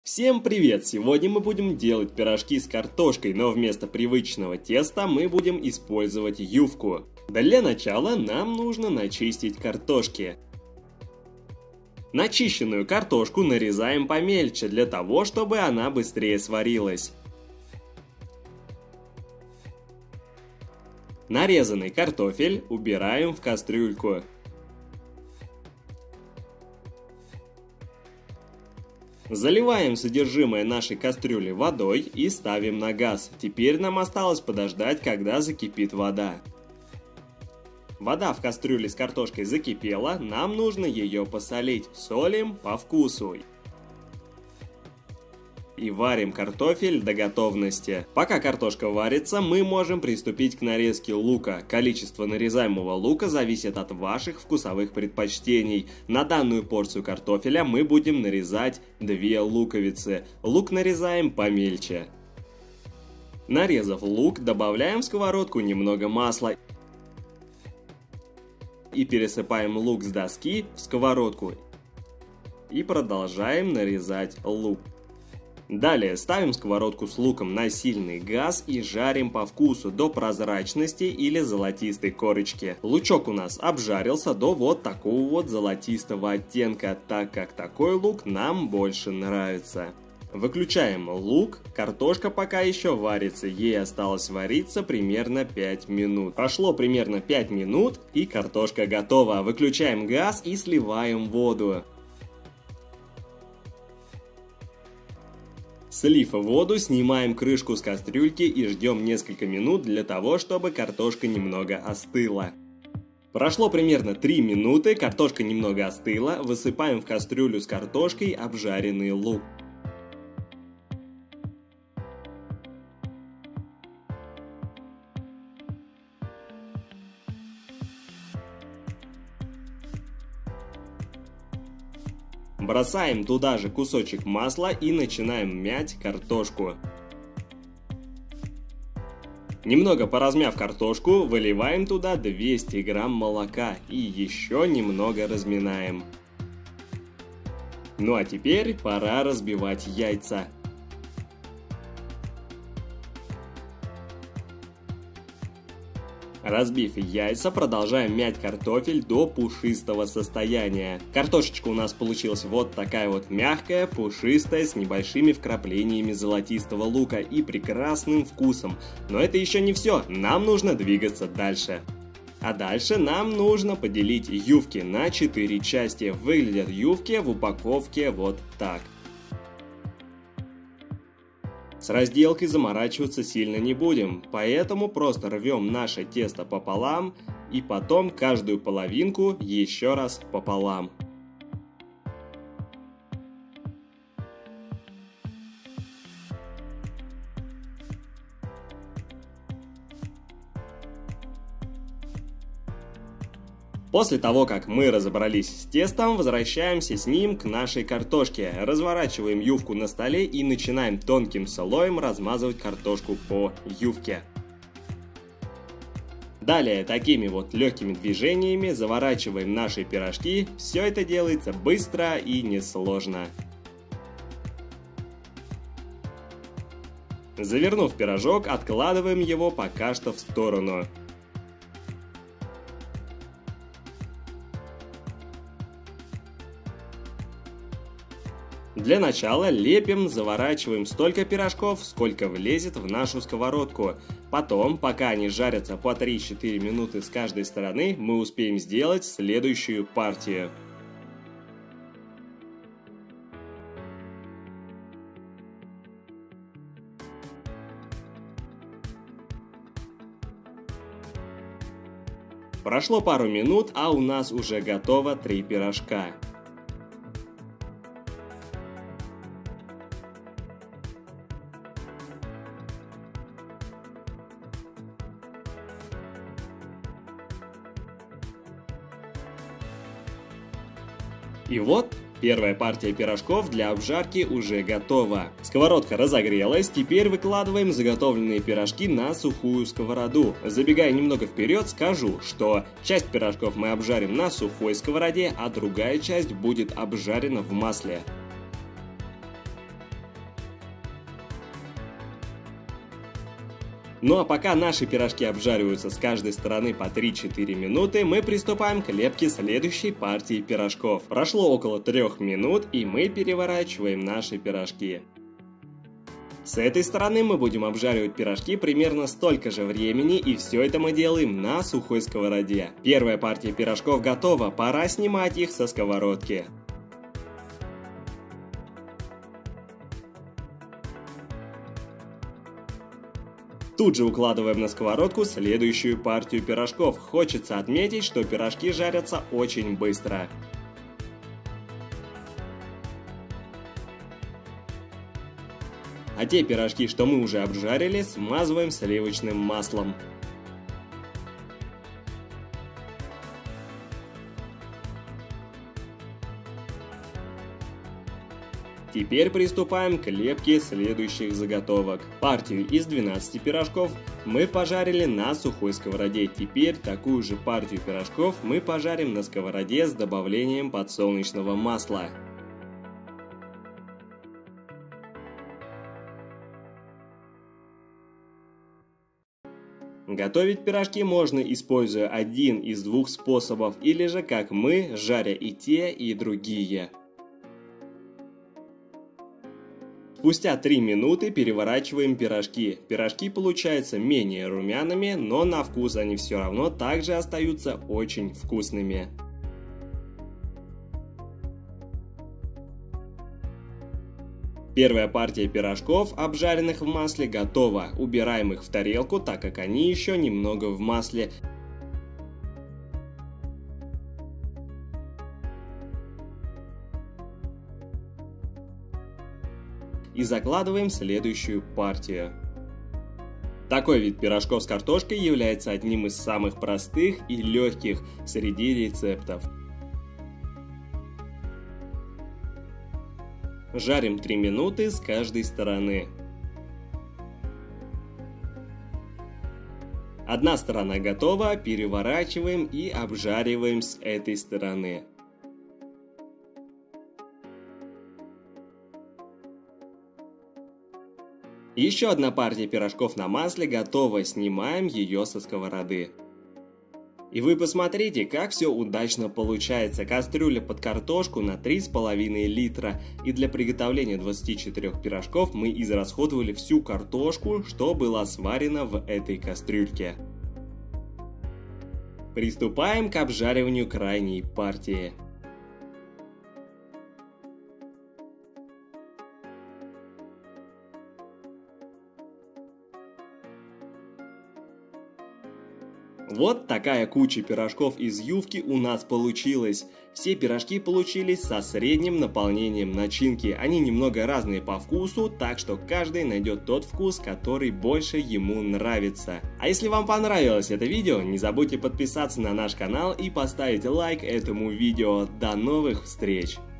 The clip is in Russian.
Всем привет! Сегодня мы будем делать пирожки с картошкой, но вместо привычного теста мы будем использовать ювку. Для начала нам нужно начистить картошки. Начищенную картошку нарезаем помельче, для того, чтобы она быстрее сварилась. Нарезанный картофель убираем в кастрюльку. Заливаем содержимое нашей кастрюли водой и ставим на газ. Теперь нам осталось подождать, когда закипит вода. Вода в кастрюле с картошкой закипела, нам нужно ее посолить. Солим по вкусу. И варим картофель до готовности. Пока картошка варится, мы можем приступить к нарезке лука. Количество нарезаемого лука зависит от ваших вкусовых предпочтений. На данную порцию картофеля мы будем нарезать 2 луковицы. Лук нарезаем помельче. Нарезав лук, добавляем в сковородку немного масла. И пересыпаем лук с доски в сковородку. И продолжаем нарезать лук. Далее ставим сковородку с луком на сильный газ и жарим по вкусу до прозрачности или золотистой корочки. Лучок у нас обжарился до вот такого вот золотистого оттенка, так как такой лук нам больше нравится. Выключаем лук, картошка пока еще варится, ей осталось вариться примерно 5 минут. Прошло примерно 5 минут и картошка готова. Выключаем газ и сливаем воду. Слив воду, снимаем крышку с кастрюльки и ждем несколько минут для того, чтобы картошка немного остыла. Прошло примерно 3 минуты, картошка немного остыла, высыпаем в кастрюлю с картошкой обжаренный лук. Бросаем туда же кусочек масла и начинаем мять картошку. Немного поразмяв картошку, выливаем туда 200 грамм молока и еще немного разминаем. Ну а теперь пора разбивать яйца. Разбив яйца, продолжаем мять картофель до пушистого состояния. Картошечка у нас получилась вот такая вот мягкая, пушистая, с небольшими вкраплениями золотистого лука и прекрасным вкусом. Но это еще не все, нам нужно двигаться дальше. А дальше нам нужно поделить ювки на 4 части. Выглядят ювки в упаковке вот так. С разделкой заморачиваться сильно не будем, поэтому просто рвем наше тесто пополам и потом каждую половинку еще раз пополам. После того, как мы разобрались с тестом, возвращаемся с ним к нашей картошке. Разворачиваем ювку на столе и начинаем тонким слоем размазывать картошку по ювке. Далее такими вот легкими движениями заворачиваем наши пирожки. Все это делается быстро и несложно. Завернув пирожок, откладываем его пока что в сторону. Для начала лепим, заворачиваем столько пирожков, сколько влезет в нашу сковородку. Потом, пока они жарятся по 3-4 минуты с каждой стороны, мы успеем сделать следующую партию. Прошло пару минут, а у нас уже готово 3 пирожка. И вот, первая партия пирожков для обжарки уже готова. Сковородка разогрелась, теперь выкладываем заготовленные пирожки на сухую сковороду. Забегая немного вперед, скажу, что часть пирожков мы обжарим на сухой сковороде, а другая часть будет обжарена в масле. Ну а пока наши пирожки обжариваются с каждой стороны по 3-4 минуты, мы приступаем к лепке следующей партии пирожков. Прошло около 3 минут, и мы переворачиваем наши пирожки. С этой стороны мы будем обжаривать пирожки примерно столько же времени, и все это мы делаем на сухой сковороде. Первая партия пирожков готова, пора снимать их со сковородки. Тут же укладываем на сковородку следующую партию пирожков. Хочется отметить, что пирожки жарятся очень быстро. А те пирожки, что мы уже обжарили, смазываем сливочным маслом. Теперь приступаем к лепке следующих заготовок. Партию из 12 пирожков мы пожарили на сухой сковороде. Теперь такую же партию пирожков мы пожарим на сковороде с добавлением подсолнечного масла. Готовить пирожки можно, используя один из двух способов, или же как мы, жаря и те, и другие. Спустя 3 минуты переворачиваем пирожки. Пирожки получаются менее румяными, но на вкус они все равно также остаются очень вкусными. Первая партия пирожков, обжаренных в масле, готова. Убираем их в тарелку, так как они еще немного в масле. И закладываем следующую партию. Такой вид пирожков с картошкой является одним из самых простых и легких среди рецептов. Жарим 3 минуты с каждой стороны. Одна сторона готова, переворачиваем и обжариваем с этой стороны. Еще одна партия пирожков на масле готова, снимаем ее со сковороды. И вы посмотрите, как все удачно получается. Кастрюля под картошку на 3,5 литра. И для приготовления 24 пирожков мы израсходовали всю картошку, что была сварена в этой кастрюльке. Приступаем к обжариванию крайней партии. Вот такая куча пирожков из ювки у нас получилась. Все пирожки получились со средним наполнением начинки. Они немного разные по вкусу, так что каждый найдет тот вкус, который больше ему нравится. А если вам понравилось это видео, не забудьте подписаться на наш канал и поставить лайк этому видео. До новых встреч!